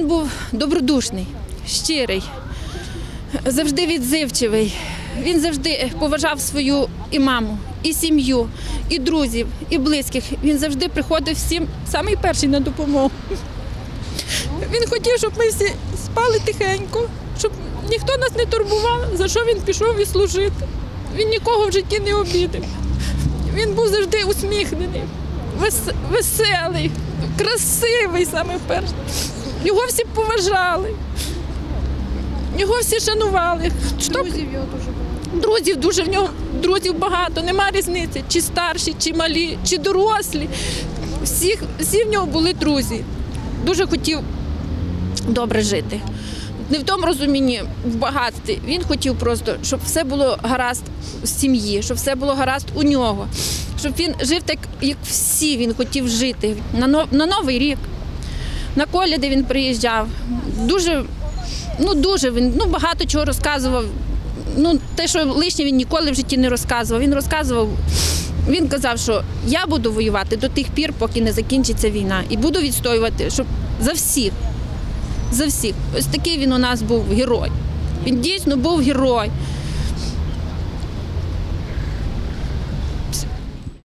Він був добродушний, щирий, завжди відзивчивий. Він завжди поважав свою і маму, і сім'ю, і друзів, і близьких. Він завжди приходив всім самий перший на допомогу. Він хотів, щоб ми всі спали тихенько, щоб ніхто нас не турбував, за що він пішов і служити. Він нікого в житті не обідав. Він був завжди усміхнений, веселий, красивий саме перший. Його всі поважали, його всі шанували. Друзів його дуже багато. Друзів дуже в нього, друзів багато, нема різниці, чи старші, чи малі, чи дорослі. Всі в нього були друзі. Дуже хотів добре жити. Не в тому розумінні, в багатстві. Він хотів просто, щоб все було гаразд в сім'ї, щоб все було гаразд у нього. Щоб він жив так, як всі він хотів жити. На Новий рік, на коляди він приїжджав. Дуже він багато чого розказував. Те, що лишнє він ніколи в житті не розказував. Він казав, що я буду воювати до тих пір, поки не закінчиться війна. І буду відстоювати, щоб за всіх. За всіх. Ось такий він у нас був герой. Він дійсно був герой.